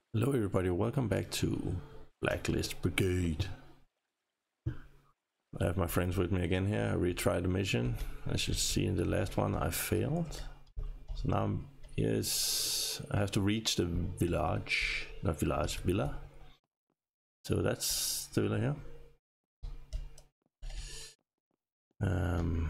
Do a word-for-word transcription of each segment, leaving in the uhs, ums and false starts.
Hello everybody, welcome back to Blacklist Brigade. I have my friends with me again here. I retried the mission. As you see in the last one, I failed. So now, I'm, yes, I have to reach the village, not village, villa. So that's the villa here. Um,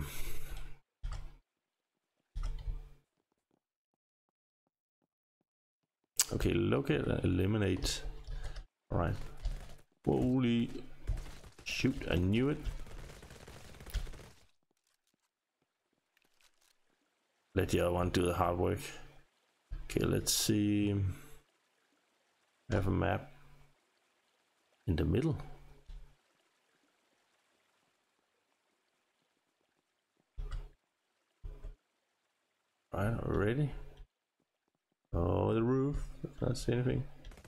okay, locate and eliminate. All right. Holy shoot! I knew it. Let the other one do the hard work. Okay, let's see. I have a map in the middle. Right, already. Oh, the roof. I can't see anything.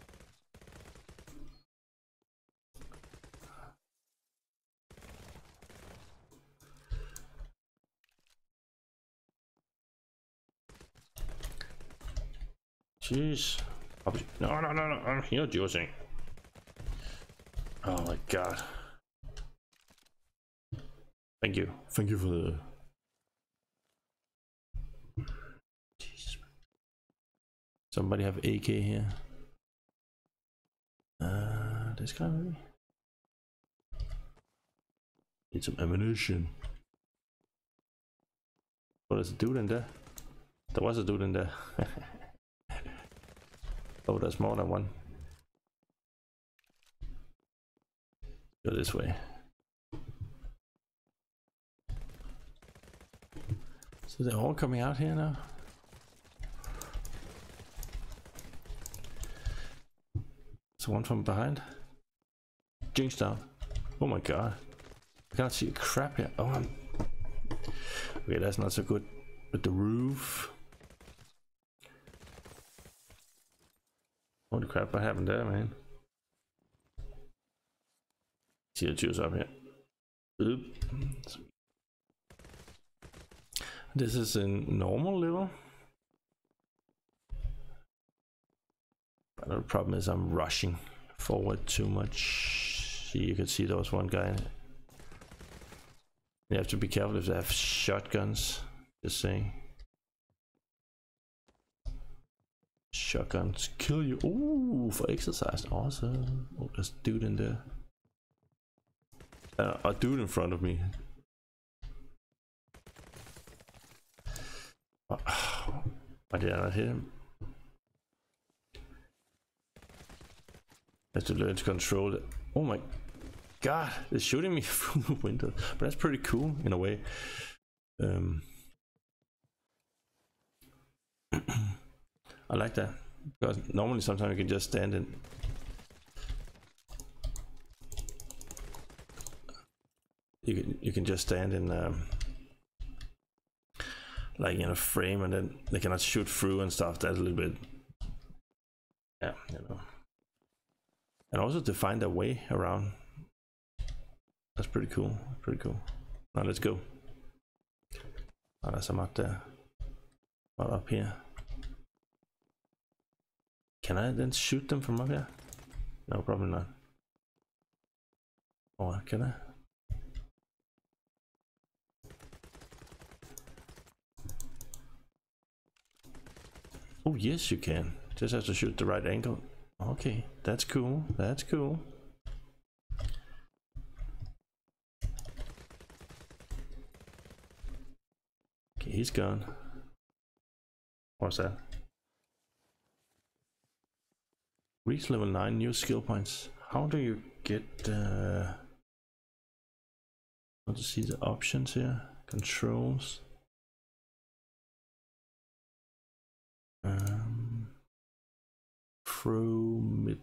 Jeez. No, no, no, no. I'm here juicing. Oh my god. Thank you. Thank you for the... Jeez. Somebody have A K here. Uh, this guy maybe? Need some ammunition. Oh, there's a dude in there. There was a dude in there. Oh, there's more than one. Go this way. So they're all coming out here now. So one from behind. Jinx down. Oh my god. I can't see a crap here. Oh, I'm... Okay, that's not so good. But the roof. Holy crap, what happened there, man? See the juice up here. Oop. This is in normal level. But the problem is I'm rushing forward too much. See, you can see there was one guy. You have to be careful if they have shotguns. Just saying. Shotguns kill you. Ooh, for exercise. Awesome. Oh, there's a dude in there. Uh, a dude in front of me. Oh, why did I not hit him? I have to learn to control it. Oh my god, they're shooting me through the window. But that's pretty cool in a way. Um, I like that. Because normally sometimes you can just stand in. You can you can just stand in um, like in a frame, and then they cannot shoot through and stuff. That's a little bit, yeah, you know. And also to find a way around. That's pretty cool. Pretty cool. Now let's go. Oh, there's some out there. What up here? Can I then shoot them from up here? No, probably not. Or can I? Oh yes, you can. Just have to shoot the right angle. Okay, that's cool. That's cool. Okay, he's gone. What's that? Reach level nine, new skill points. How do you get uh I want to see the options here. Controls. Um throw mid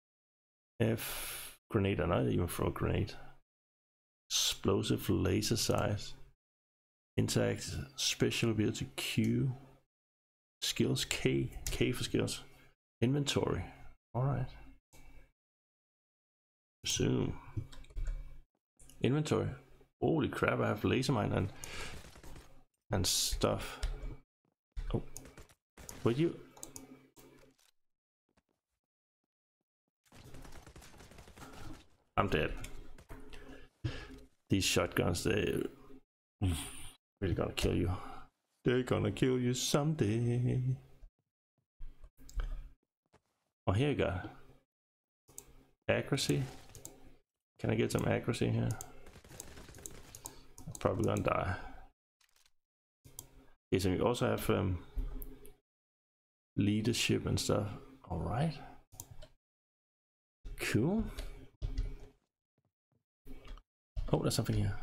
F grenade, or not even throw grenade. Explosive laser size. Interact special ability Q. Skills K. K for skills. Inventory. Alright. Resume. Inventory. Holy crap, I have laser mine and and stuff. Oh. Would you I'm dead. These shotguns, they really gonna kill you. They're gonna kill you someday. Oh, here you go. Accuracy. Can I get some accuracy here? I'm probably gonna die. Okay, so we also have um, leadership and stuff. All right. Cool. Oh, there's something here.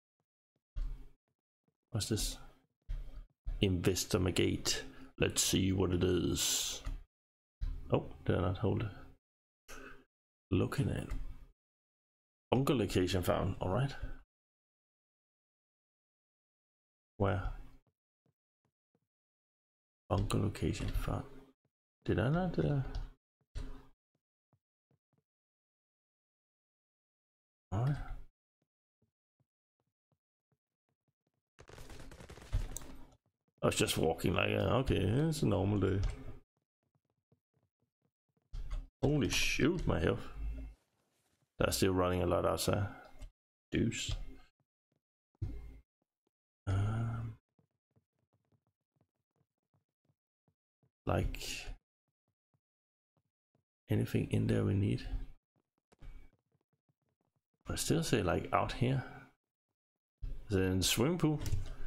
What's this? Investigate. Let's see what it is. Oh, did I not hold it? Looking at bunker location found. All right. Where? Bunker location found. Did I not? Uh... All right. I was just walking like, uh, okay, it's a normal day. Holy shoot, my health. They're still running a lot outside. Deuce. Um, like anything in there we need? I still say like out here. Is it in the swimming pool?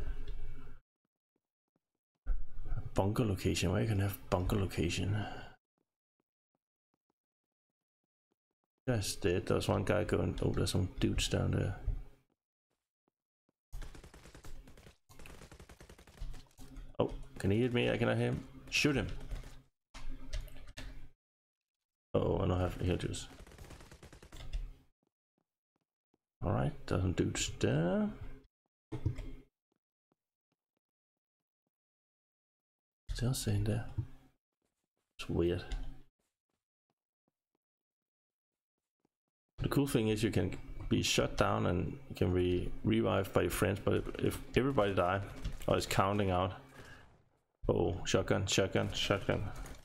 Bunker location, where you can have bunker location. Guys dead. There's one guy going. Oh, there's some dudes down there. Oh, can he hit me? I cannot hit him. Shoot him. Oh, I don't have heal juice. Alright, there's some dudes there. Still saying there. It's weird. The cool thing is you can be shut down and you can be revived by your friends, but if, if everybody die or is counting out. Oh, shotgun, shotgun, shotgun.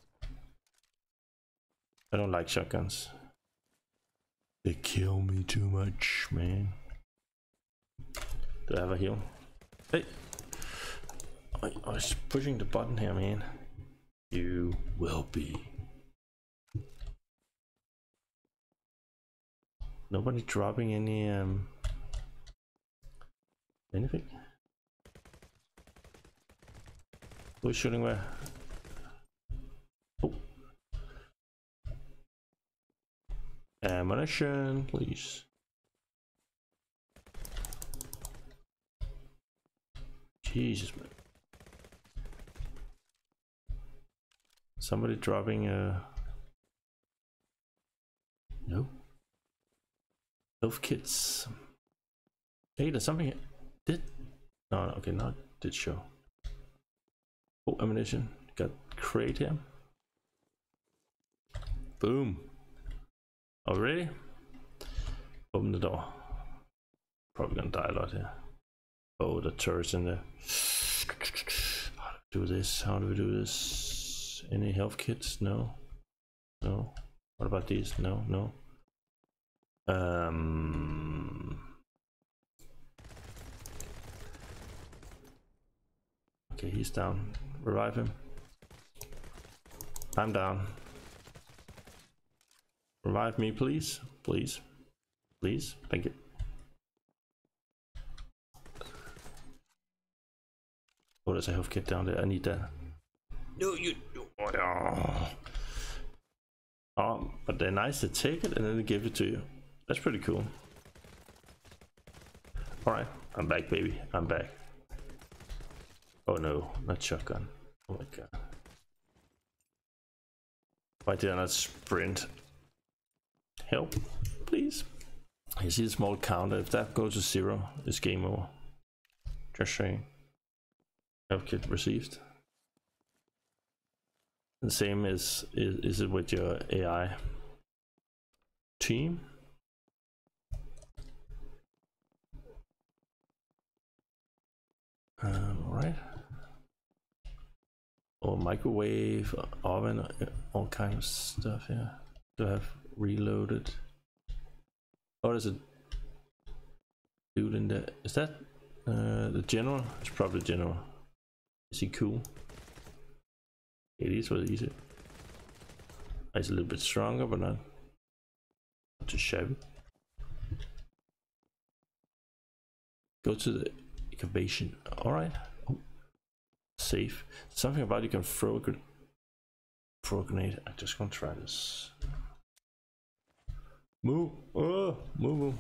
I don't like shotguns. They kill me too much, man. Do I have a heal? Hey! I, I was pushing the button here, man. You will be. Nobody dropping any um anything? Who's shooting where? Oh. Ammunition, please. Jesus, man. Somebody dropping a... No. Health kits. Hey, there's something here. Did... No, no, okay, now it did show. Oh, ammunition. Got crate here. Boom. Already? Open the door. Probably gonna die a lot here. Oh, the turret's in there. How do we do this? How do we do this? Any health kits? No. No. What about these? No, no. Um. Okay, he's down. Revive him. I'm down. Revive me, please. Please. Please. Thank you. Oh, there's a health kit down there. I need that. No, you. Oh, oh, but they're nice to take it and then they give it to you. That's pretty cool. Alright, I'm back, baby. I'm back. Oh no, not shotgun. Oh my god. Why did I not sprint? Help, please. You see the small counter. If that goes to zero, it's game over. Just saying. Health kit received. The same is, is is it with your A I team? Um, all right. Or microwave, oven, all kind of stuff here. Do I have reloaded? What is it? Dude in the, is that uh, the general? It's probably the general. Is he cool? It is what easy. He's a little bit stronger, but not too shabby. Go to the excavation. All right. Oh. Safe. Something about you can throw a good throw a grenade. I'm just gonna try this. Move. Oh, move, move.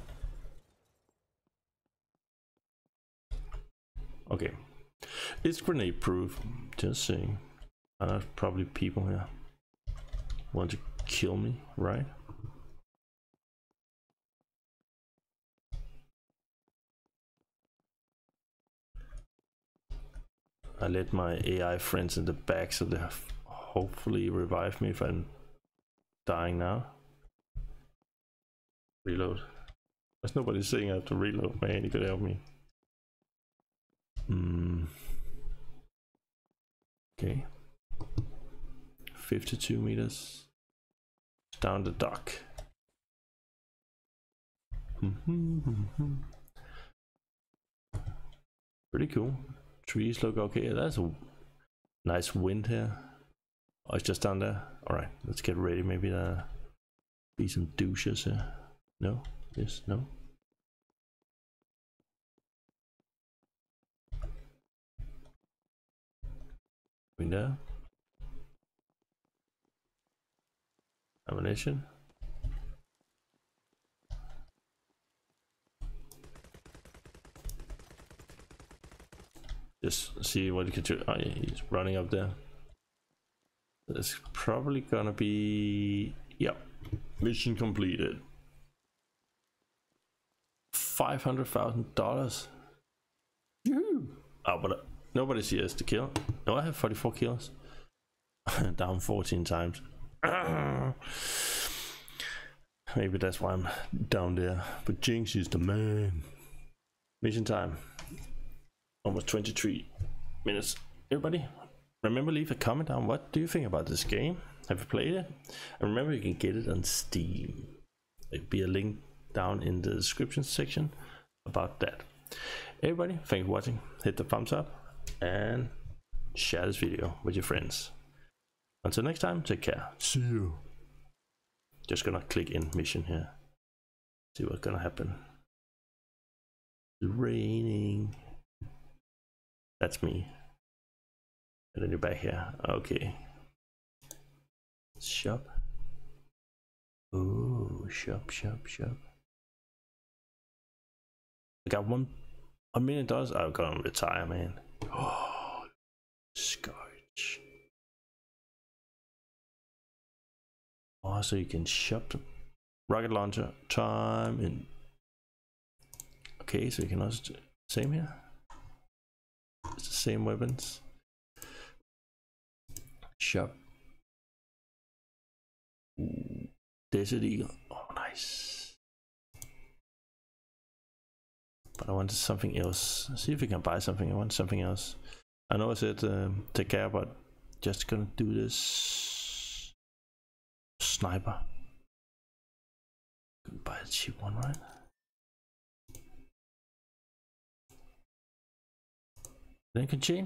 Okay. It's grenade proof. Just saying. Uh, probably people here want to kill me, right? I let my A I friends in the back so they have hopefully revive me if I'm dying now. Reload. There's nobody saying I have to reload, man. You could help me. Hmm. Okay. fifty-two meters down the dock. Pretty cool. Trees look okay. That's a nice wind here. Oh, it's just down there. All right, let's get ready. Maybe there be some douches here. No. Yes. No. In there. Ammunition. Just see what you can do. Oh, yeah, he's running up there. It's probably gonna be, yep, mission completed. Five hundred thousand dollars. Oh, but uh, nobody sees to kill. No, I have forty-four kills. Down fourteen times. Maybe that's why I'm down there. But Jinx is the man. Mission time. Almost twenty-three minutes. Everybody, remember, leave a comment down. What do you think about this game? Have you played it? And remember, you can get it on Steam. There'll be a link down in the description section about that. Everybody, thank you for watching. Hit the thumbs up and share this video with your friends. Until next time, take care. See you. Just gonna click in mission here. See what's gonna happen. It's raining. That's me. And then you're back here. Okay. Shop. Oh, shop, shop, shop. I got one a million dollars. I'm gonna retire, man. Oh, scourge. Oh, so you can shop the rocket launcher time and okay, so you can also do same here. It's the same weapons. Shop. Ooh, Desert Eagle. Oh, nice. But I wanted something else. See if we can buy something. I want something else. I know I said um, take care, but just gonna do this sniper. Buy a cheap one, right? Then can chain.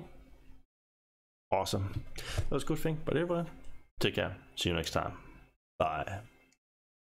Awesome. That was a good thing. But everyone, take care. See you next time. Bye.